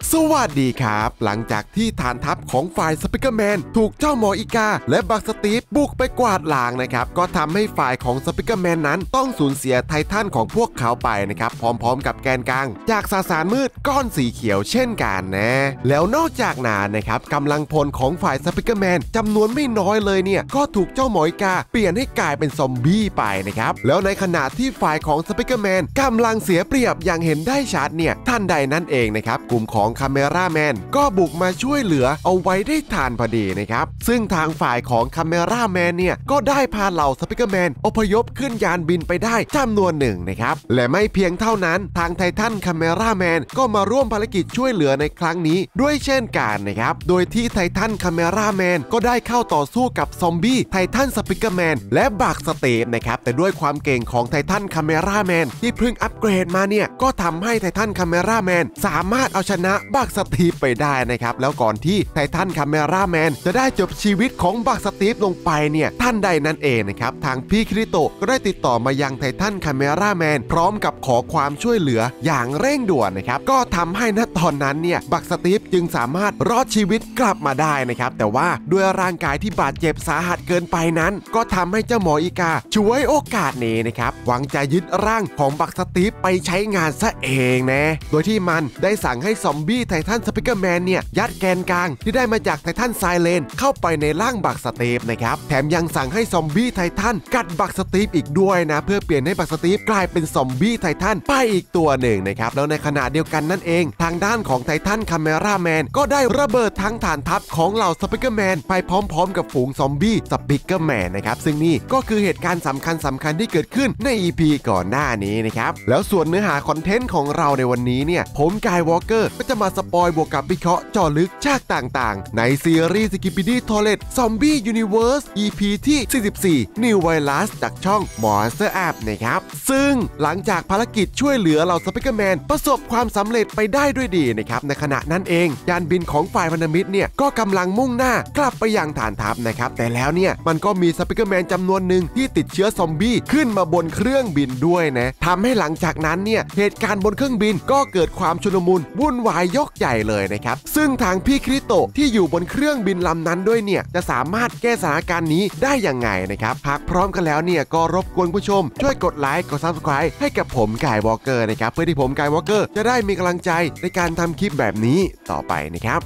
สวัสดีครับหลังจากที่ฐานทัพของฝ่ายสปิเกอร์แมนถูกเจ้าหมออีกาและบักสตีฟบุกไปกวาดล้างนะครับก็ทำให้ฝ่ายของสปิเกอร์แมนนั้นต้องสูญเสียไททันของพวกเขาไปนะครับพร้อมๆกับแกนกลางจากสสารมืดก้อนสีเขียวเช่นกันนะแล้วนอกจากนั้นนะครับกำลังพลของฝ่ายสปิเกอร์แมนจำนวนไม่น้อยเลยเนี่ยก็ถูกเจ้าหมออีกาเปลี่ยนให้กลายเป็นซอมบี้ไปนะครับแล้วในขณะที่ฝ่ายของสปิเกอร์แมนกำลังเสียเปรียบอย่างเห็นได้ชัดเนี่ยท่านใดนั่นเองนะครับกลุ่มของคาเมราแมนก็บุกมาช่วยเหลือเอาไว้ได้ทันพอดีนะครับซึ่งทางฝ่ายของคาเมราแมนเนี่ยก็ได้พาเหล่าสปิเกอร์แมนอพยพขึ้นยานบินไปได้จำนวนหนึ่งนะครับและไม่เพียงเท่านั้นทางไททันคาเมราแมนก็มาร่วมภารกิจช่วยเหลือในครั้งนี้ด้วยเช่นกันนะครับโดยที่ไททันคาเมราแมนก็ได้เข้าต่อสู้กับซอมบี้ไททันสปิเกอร์แมนและบักสตีฟนะครับแต่ด้วยความเก่งของไททันคาเมราแมนที่เพิ่งอัปเกรดมาเนี่ยก็ทำให้ไททันคาเมราแมนสามารถเอาชนะบักสตีฟไปได้นะครับแล้วก่อนที่ไททันคาเมราแมนจะได้จบชีวิตของบักสตีฟลงไปเนี่ยท่านใดนั่นเองนะครับทางพี่คริโตะก็ได้ติดต่อมายังไททันคาเมราแมนพร้อมกับขอความช่วยเหลืออย่างเร่งด่วนนะครับก็ทำให้ณตอนนั้นเนี่ยบักสตีฟจึงสามารถรอดชีวิตกลับมาได้นะครับแต่ว่าด้วยร่างกายที่บาดเจ็บสาหัสเกินไปนั้นก็ทำให้เจ้าหมออีกาช่วยโอกาสนี้นะครับหวังจะยึดร่างของบักสตีฟไปใช้งานซะเองนะโดยที่มันได้สั่งให้ซอมบี้ไททันสปิเกอร์แมนเนี่ยยัดแกนกลางที่ได้มาจากไททันไซเลนเข้าไปในร่างบักสตีฟนะครับแถมยังสั่งให้ซอมบี้ไททันกัดบักสตีฟอีกด้วยนะเพื่อเปลี่ยนให้บักสตีฟกลายเป็นซอมบี้ไททันไปอีกตัวหนึ่งนะครับแล้วในขณะเดียวกันนั่นเองทางด้านของไททันคาเมราแมนก็ได้ระเบิดทั้งฐานทัพของเหล่าสปิเกอร์แมนไปพร้อมๆกับฝูงซอมบี้สปิเกอร์แมนนะครับซึ่งนี่ก็คือเหตุการณ์สำคัญที่เกิดขึ้นใน EP ก่อนหน้านี้นะครับแล้วส่วนเนื้อหาคอนเทนต์ของเราในวันนี้เนี่ยผมกายวอล์กเกอร์ก็จะมาสปอยบวกกับวิเคราะห์เจาะลึกฉากต่างๆในซีรีส์ Skibidi Toilet Zombie Universe EP ที่44 New Virus จากช่อง Monster App นะครับซึ่งหลังจากภารกิจช่วยเหลือเหล่าสปิเกอร์แมนประสบความสำเร็จไปได้ด้วยดีนะครับในขณะนั้นเองยานบินของฝ่ายพันธมิตรเนี่ยก็กำลังมุ่งหน้ากลับไปยังฐานทัพนะครับแต่แล้วเนี่ยมันก็มีสปิเกอร์แมนจำนวนหนึ่งที่ติดเชื้อซอมบี้ขึ้นมาบนเครื่องบินด้วยนะทำให้หลังจากนั้นเนี่ยเหตุการณ์บนเครื่องบินก็เกิดความชุลมุนวุ่นวายยกใหญ่เลยนะครับซึ่งทางพี่คริโตะที่อยู่บนเครื่องบินลำนั้นด้วยเนี่ยจะสามารถแก้สถานการณ์นี้ได้ยังไงนะครับหากพร้อมกันแล้วเนี่ยก็รบกวนผู้ชมช่วยกดไลค์กด Subscribe ให้กับผมกายวอล์กเกอร์นะครับเพื่อที่ผมกายวอล์กเกอร์จะได้มีกำลังใจในการทำคลิปแบบนี้ต่อไปนะครับ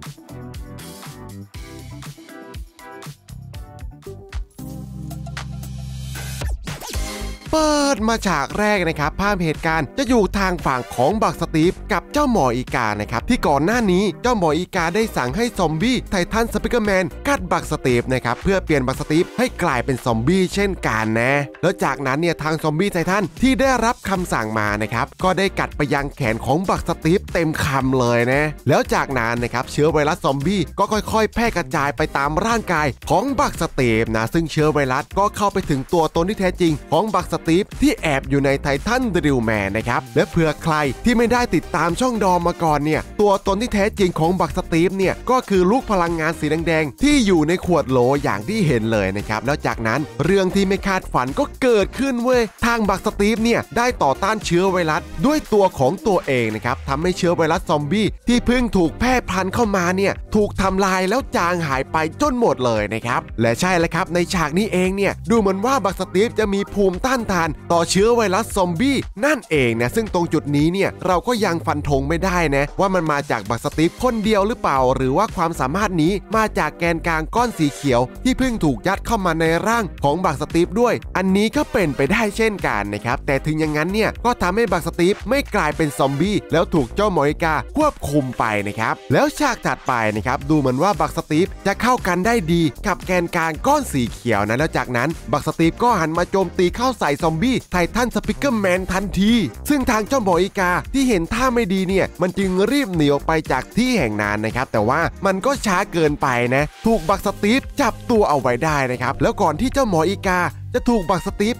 เปิดมาฉากแรกนะครับภาพเหตุการณ์จะอยู่ทางฝั่งของบักสตีฟกับเจ้าหมออีกานะครับที่ก่อนหน้านี้เจ้าหมออีกาได้สั่งให้ซอมบี้ไททันสปิเกอร์แมนกัดบักสตีฟนะครับเพื่อเปลี่ยนบักสตีฟให้กลายเป็นซอมบี้เช่นกันนะแล้วจากนั้นเนี่ยทางซอมบี้ไททันที่ได้รับคำสั่งมานะครับก็ได้กัดไปยังแขนของบักสตีฟเต็มคำเลยนะแล้วจากนั้นนะครับเชื้อไวรัสซอมบี้ก็ค่อยๆแพร่กระจายไปตามร่างกายของบักสตีฟนะซึ่งเชื้อไวรัสก็เข้าไปถึงตัวตนที่แท้จริงของบักสตีฟที่แอบอยู่ในไททันดริลแมนนะครับและเผื่อใครที่ไม่ได้ติดตามช่องดอมมาก่อนเนี่ยตัวตนที่แท้จริงของบักสตีฟเนี่ยก็คือลูกพลังงานสีแดงๆที่อยู่ในขวดโหลอย่างที่เห็นเลยนะครับแล้วจากนั้นเรื่องที่ไม่คาดฝันก็เกิดขึ้นเว้ยทางบักสตีฟเนี่ยได้ต่อต้านเชื้อไวรัสด้วยตัวของตัวเองนะครับทำให้เชื้อไวรัสซอมบี้ที่เพิ่งถูกแพร่พันธุ์เข้ามาเนี่ยถูกทำลายแล้วจางหายไปจนหมดเลยนะครับและใช่แล้วครับในฉากนี้เองเนี่ยดูเหมือนว่าบักสตีฟจะมีภูมิต้านทานต่อเชื้อไวรัสซอมบี้นั่นเองนะซึ่งตรงจุดนี้เนี่ยเราก็ยังฟันธงไม่ได้นะว่ามันมาจากบักสตีฟคนเดียวหรือเปล่าหรือว่าความสามารถนี้มาจากแกนกลางก้อนสีเขียวที่เพิ่งถูกยัดเข้ามาในร่างของบักสตีฟด้วยอันนี้ก็เป็นไปได้เช่นกันนะครับแต่ถึงอย่างนั้นเนี่ยก็ทำให้บักสตีฟไม่กลายเป็นซอมบี้แล้วถูกเจ้าหมออีกาควบคุมไปนะครับแล้วฉากถัดไปนะครับดูเหมือนว่าบักสตีฟจะเข้ากันได้ดีกับแกนกลางก้อนสีเขียวนะแล้วจากนั้นบักสตีฟก็หันมาโจมตีเข้าใส่ซอมบี้ไททันสปิเกอร์แมนทันทีซึ่งทางเจ้าหมออีกาที่เห็นท่าไม่ดีเนี่ยมันจึงรีบหนีออกไปจากที่แห่งนั้นนะครับแต่ว่ามันก็ช้าเกินไปนะถูกบักสตีฟจับตัวเอาไว้ได้นะครับแล้วก่อนที่เจ้าหมออีกาจะถูกบักสตีฟปาด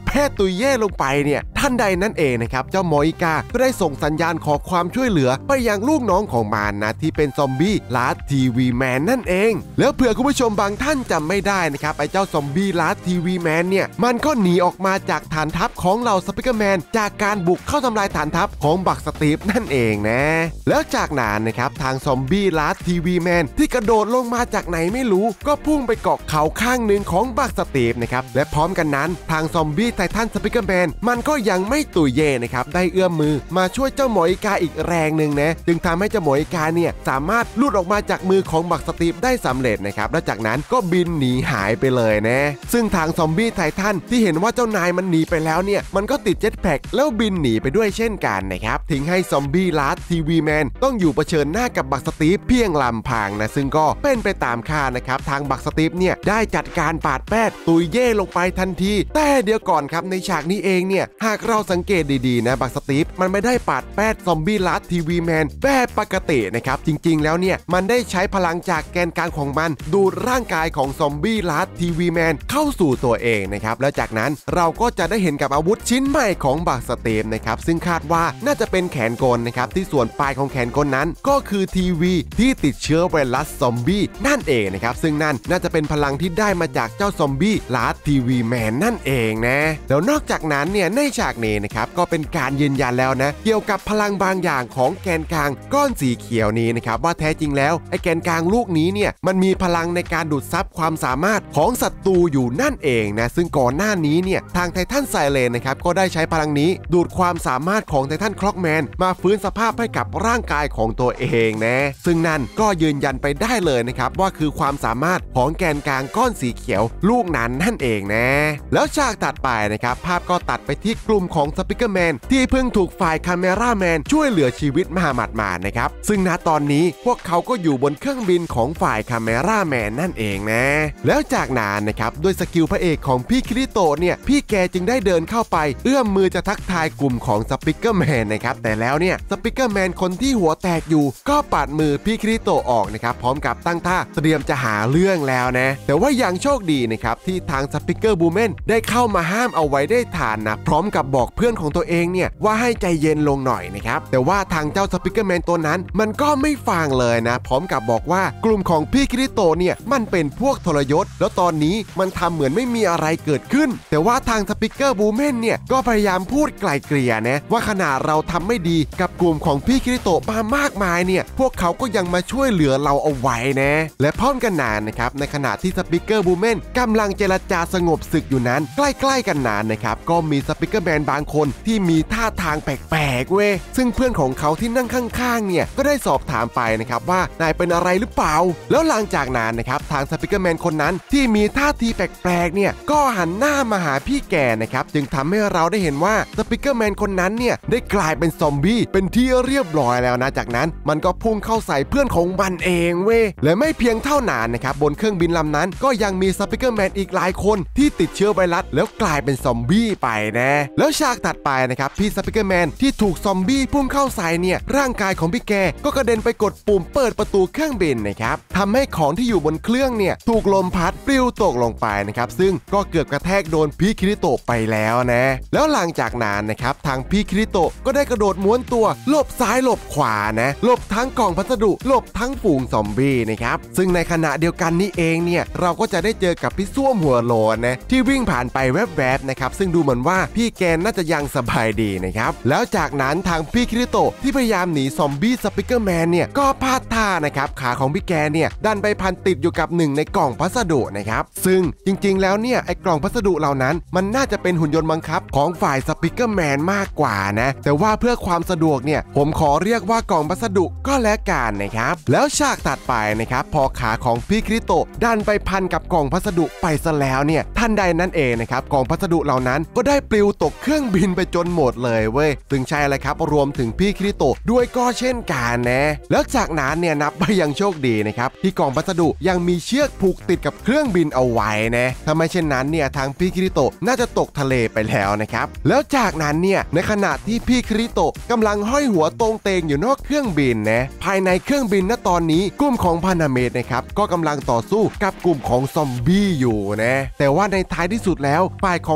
แพทย์ตุยเย่ลงไปเนี่ยท่านใดนั่นเองนะครับเจ้าหมออีกาก็ได้ส่งสัญญาณขอความช่วยเหลือไปยังลูกน้องของมันนะที่เป็นซอมบี้ลาร์ดทีวีแมนนั่นเองแล้วเผื่อคุณผู้ชมบางท่านจำไม่ได้นะครับไอ้เจ้าซอมบี้ลาร์ดทีวีแมนเนี่ยมันก็หนีออกมาจากฐานทัพของเหล่าสปิเกอร์แมนจากการบุกเข้าทำลายฐานทัพของบักสตีฟนั่นเองนะแล้วจากนั้นนะครับทางซอมบี้ลาร์ดทีวีแมนที่กระโดดลงมาจากไหนไม่รู้ก็พุ่งไปเกาะเขาข้างหนึ่งของบักสตีฟนะครับและพร้อมกันนั้นทางซอมบี้ไททันสปิเกอร์แมนมันก็ยังไม่ตุยเย่นะครับได้เอื้อมมือมาช่วยเจ้าหมออีกาอีกแรงหนึ่งนะจึงทำให้เจ้าหมออีกาเนี่ยสามารถหลุดออกมาจากมือของบักสตีฟได้สำเร็จนะครับและจากนั้นก็บินหนีหายไปเลยนะซึ่งทางซอมบี้ไททันที่เห็นว่าเจ้านายมันหนีไปแล้วเนี่ยมันก็ติดเจ็ตแพ็กแล้วบินหนีไปด้วยเช่นกันนะครับทิ้งให้ซอมบี้ลาร์ดทีวีแมนต้องอยู่เผชิญหน้ากับบักสตีฟเพียงลำพังนะซึ่งก็เป็นไปตามคาดนะครับทางบักสตีฟเนี่ยได้จัดการปาดแป้ดตุยเย่ลงไปทันทีแต่เดี๋ยวก่อนครับในฉากนี้เองเนี่ยหากเราสังเกตดีๆนะบักสตีฟมันไม่ได้ปาดแป้ดซอมบี้ลาร์ดทีวีแมนแบบปกตินะครับจริงๆแล้วเนี่ยมันได้ใช้พลังจากแกนกลางของมันดูดร่างกายของซอมบี้ลาร์ดทีวีแมนเข้าสู่ตัวเองนะครับแล้วจากนั้นเราก็จะได้เห็นกับอาวุธชิ้นใหม่ของบักสตีฟนะครับซึ่งคาดว่าน่าจะเป็นแขนกลนะครับที่ส่วนปลายของแขนกลนั้นก็คือทีวีที่ติดเชื้อไวรัสซอมบี้นั่นเองนะครับซึ่งนั่นน่าจะเป็นพลังที่ได้มาจากเจ้าซอมบี้ลาร์ดทีวีแมนนั่นเองนะแล้วนอกจากนั้นเนี่ยในฉากนี้นะครับก็เป็นการยืนยันแล้วนะเกี่ยวกับพลังบางอย่างของแกนกลางก้อนสีเขียวนี้นะครับว่าแท้จริงแล้วไอ้แกนกลางลูกนี้เนี่ยมันมีพลังในการดูดซับความสามารถของศัตรูอยู่นั่นเองนะซึ่งก่อนหน้านี้เนี่ยทางไททันไซเลนนะครับก็ได้ใช้พลังนี้ดูดความสามารถของไททันคล็อกแมนมาฟื้นสภาพให้กับร่างกายของตัวเองนะซึ่งนั่นก็ยืนยันไปได้เลยนะครับว่าคือความสามารถของแกนกลางก้อนสีเขียวลูกนั้นนั่นเองนะแล้วฉากตัดไปนะครับภาพก็ตัดไปที่กลุ่มของสปิเกอร์แมนที่เพิ่งถูกฝ่ายคาเมราแมนช่วยเหลือชีวิตมาหมาดๆนะครับซึ่งณตอนนี้พวกเขาก็อยู่บนเครื่องบินของฝ่ายคาเมราแมนนั่นเองนะแล้วจากนั้นนะครับด้วยสกิลพระเอกของพี่คิริโตะเนี่ยพี่แกจึงได้เดินเข้าไปเอื้อมมือจะทักทายกลุ่มของสปิเกอร์แมนนะครับแต่แล้วเนี่ยสปิเกอร์แมนคนที่หัวแตกอยู่ก็ปัดมือพี่คิริโตะออกนะครับพร้อมกับตั้งท่าเตรียมจะหาเรื่องแล้วนะแต่ว่ายังโชคดีนะครับที่ทางสปิเกอร์บูแมนได้เข้ามาห้ามเอาไว้ได้ทันนะพร้อมกับบอกเพื่อนของตัวเองเนี่ยว่าให้ใจเย็นลงหน่อยนะครับแต่ว่าทางเจ้าสปิเกอร์แมนตัวนั้นมันก็ไม่ฟังเลยนะพร้อมกับบอกว่ากลุ่มของพี่คิริโตะเนี่ยมันเป็นพวกทรยศแล้วตอนนี้มันทำเหมือนไม่มีอะไรเกิดขึ้นแต่ว่าทางสปิเกอร์บูแมนเนี่ยก็พยายามพูดไกล่เกลี่ยนะว่าขนาดเราทำไม่ดีกับกลุ่มของพี่คิริโตะมามากมายเนี่ยพวกเขาก็ยังมาช่วยเหลือเราเอาไว้นะและพร้อมกันนั้นนะครับในขณะที่สปิเกอร์บูแมนกำลังเจรจาสงบศึกอยู่นั้นใกล้ๆกันนั้นนะครับก็มีสปิเกอร์แมนบางคนที่มีท่าทางแปลกๆเว้ยซึ่งเพื่อนของเขาที่นั่งข้างๆเนี่ยก็ได้สอบถามไปนะครับว่านายเป็นอะไรหรือเปล่าแล้วหลังจากนั้นนะครับทางสปิเกอร์แมนคนนั้นที่มีท่าทีแปลกๆเนี่ยก็หันหน้ามาหาพี่แกนะครับจึงทำให้เราได้เห็นว่าสปิเกอร์แมนคนนั้นเนี่ยได้กลายเป็นซอมบี้เป็นที่เรียบร้อยแล้วนะจากนั้นมันก็พุ่งเข้าใส่เพื่อนของมันเองเว้ยและไม่เพียงเท่านั้นนะครับบนเครื่องบินลำนั้นก็ยังมีสปิเกอร์แมนอีกหลายคนที่ติดเชื้อไวรัสแล้วกลายเป็นซอมบี้ไปนะแล้วฉากตัดไปนะครับพี่สปิเกอร์แมนที่ถูกซอมบี้พุ่งเข้าใส่เนี่ยร่างกายของพี่แกก็กระเด็นไปกดปุ่มเปิดประตูเครื่องบินนะครับทำให้ของที่อยู่บนเครื่องเนี่ยถูกลมพัดปลิวตกลงไปนะครับซึ่งก็เกือบกระแทกโดนพี่คิริโตะไปแล้วนะแล้วหลังจากนั้นนะครับทางพี่คิริโตะก็ได้กระโดดม้วนตัวหลบซ้ายหลบขวานะหลบทั้งกล่องพัสดุหลบทั้งฝูงซอมบี้นะครับซึ่งในขณะเดียวกันนี้เองเนี่ยเราก็จะได้เจอกับพี่ส้วมหัวโลนนะที่วิ่งผ่านไปแวบๆนะครับซึ่งดูเหมือนว่าพี่แกน่าจะยังสบายดีนะครับแล้วจากนั้นทางพี่คิริโตะที่พยายามหนีซอมบี้สปิเกอร์แมนเนี่ยก็พลาดท่านะครับขาของพี่แกเนี่ยดันไปพันติดอยู่กับหนึ่งในกล่องพัสดุนะครับซึ่งจริงๆแล้วเนี่ยไอ้กล่องพัสดุเหล่านั้นมันน่าจะเป็นหุ่นยนต์บังคับของฝ่ายสปิเกอร์แมนมากกว่านะแต่ว่าเพื่อความสะดวกเนี่ยผมขอเรียกว่ากล่องพัสดุก็แล้วกันนะครับแล้วฉากตัดไปนะครับพอขาของพี่คิริโตะดันไปพันกับกล่องพัสดุไปซะแล้วเนี่ยทันใดนั้นเองนะครับกล่องพัสดุเหล่านั้นก็ได้ปลิวตกเครื่องบินไปจนหมดเลยเว้ยซึ่งใช่เลยครับรวมถึงพี่คิริโตะด้วยก็เช่นกันนะแล้วจากนั้นเนี่ยนับไปยังโชคดีนะครับที่กล่องพัสดุยังมีเชือกผูกติดกับเครื่องบินเอาไว้นะถ้าไม่เช่นนั้นเนี่ยทางพี่คิริโตะน่าจะตกทะเลไปแล้วนะครับแล้วจากนั้นเนี่ยในขณะที่พี่คิริโตะกำลังห้อยหัวตรงเตงอยู่นอกเครื่องบินนะภายในเครื่องบินณตอนนี้กลุ่มของพานาเมดนะครับก็กำลังต่อสู้กับกลุ่มของซอมบี้อยู่นะแต่ว่าในท้ายที่สุดแล้วฝ่ายของ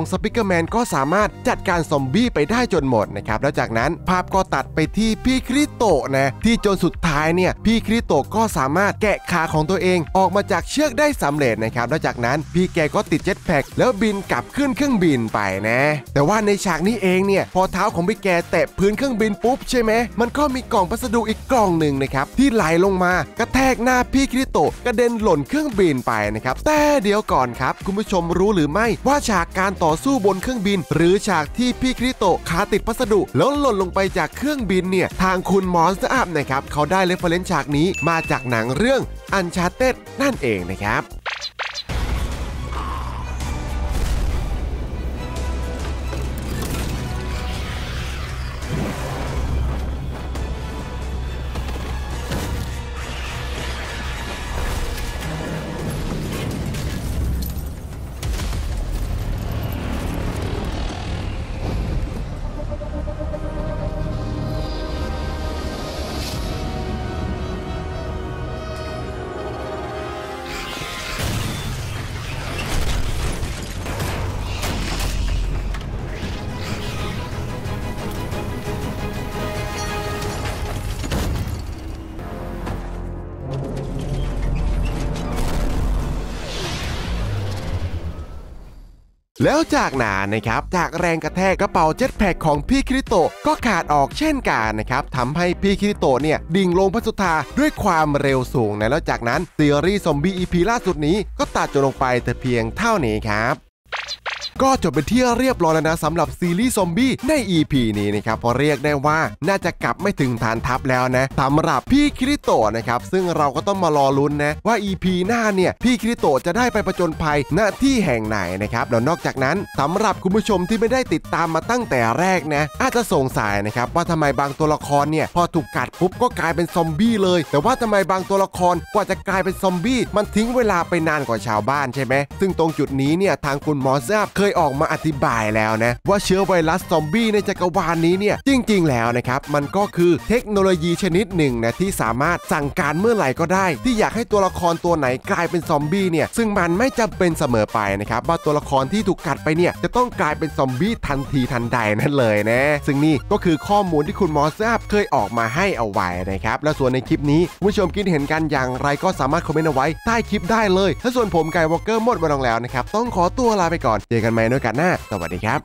ของสปิกเกอร์แมนก็สามารถจัดการซอมบี้ไปได้จนหมดนะครับแล้วจากนั้นภาพก็ตัดไปที่พี่คริโตะนะที่จนสุดท้ายเนี่ยพี่คริโตะก็สามารถแกะขาของตัวเองออกมาจากเชือกได้สำเร็จนะครับแล้วจากนั้นพี่แกก็ติดเจ็ตแพ็กแล้วบินกลับขึ้นเครื่องบินไปนะแต่ว่าในฉากนี้เองเนี่ยพอเท้าของพี่แกแตะพื้นเครื่องบินปุ๊บใช่ไหมมันก็มีกล่องพัสดุอีกกล่องหนึ่งนะครับที่ไหลลงมากระแทกหน้าพี่คริโตะกระเด็นหล่นเครื่องบินไปนะครับแต่เดี๋ยวก่อนครับคุณผู้ชมรู้หรือไม่ว่าฉากการต่อสู้บนเครื่องบินหรือฉากที่พี่คริโตะขาติดพัสดุแล้วหล่นลงไปจากเครื่องบินเนี่ยทางคุณมอนสเตอร์อัพนะครับเขาได้เรฟเฟอเรนซ์ฉากนี้มาจากหนังเรื่อง Uncharted นั่นเองนะครับ แล้วจากนั้นนะครับจากแรงกระแทกกระเป๋าเจ็ตแพ็กของพี่คริโตะก็ขาดออกเช่นกันนะครับทำให้พี่คริโตะเนี่ยดิ่งลงพระสุธาด้วยความเร็วสูงนะแล้วจากนั้นซีรีส์ซอมบี้ EP ล่าสุดนี้ก็ตัดจบลงไปแต่เพียงเท่านี้ครับก็จบเป็นที่เรียบร้อยแล้วนะสำหรับซีรีส์ซอมบี้ใน EP นี้นะครับพอเรียกได้ว่าน่าจะกลับไม่ถึงฐานทัพแล้วนะสำหรับพี่คริโตะนะครับซึ่งเราก็ต้องมารอลุ้นนะว่า EP หน้าเนี่ยพี่คริโตะจะได้ไปผจญภัยณที่แห่งไหนนะครับแล้วนอกจากนั้นสำหรับคุณผู้ชมที่ไม่ได้ติดตามมาตั้งแต่แรกนะอาจจะสงสัยนะครับว่าทำไมบางตัวละครเนี่ยพอถูกกัดปุ๊บก็กลายเป็นซอมบี้เลยแต่ว่าทำไมบางตัวละครกว่าจะกลายเป็นซอมบี้มันทิ้งเวลาไปนานกว่าชาวบ้านใช่ไหมซึ่งตรงจุดนี้เนี่ยทางคุณมอสซับเคยออกมาอธิบายแล้วนะว่าเชื้อไวรัสซอมบี้ในจักรวาลนี้เนี่ยจริงๆแล้วนะครับมันก็คือเทคโนโลยีชนิดหนึ่งนะที่สามารถสั่งการเมื่อไหร่ก็ได้ที่อยากให้ตัวละครตัวไหนกลายเป็นซอมบี้เนี่ยซึ่งมันไม่จำเป็นเสมอไปนะครับว่าตัวละครที่ถูกกัดไปเนี่ยจะต้องกลายเป็นซอมบี้ทันทีทันใดนั่นเลยนะซึ่งนี่ก็คือข้อมูลที่คุณมอสซับเคยออกมาให้เอาไว้นะครับและส่วนในคลิปนี้ผู้ชมคิดเห็นกันอย่างไรก็สามารถคอมเมนต์เอาไว้ใต้คลิปได้เลยถ้าส่วนผมไก่วอลเกอร์หมดเวลาแล้วนะครับต้องขอตัวลาไปก่อนเจอกันใหม่ในโอกาสหน้าสวัสดีครับ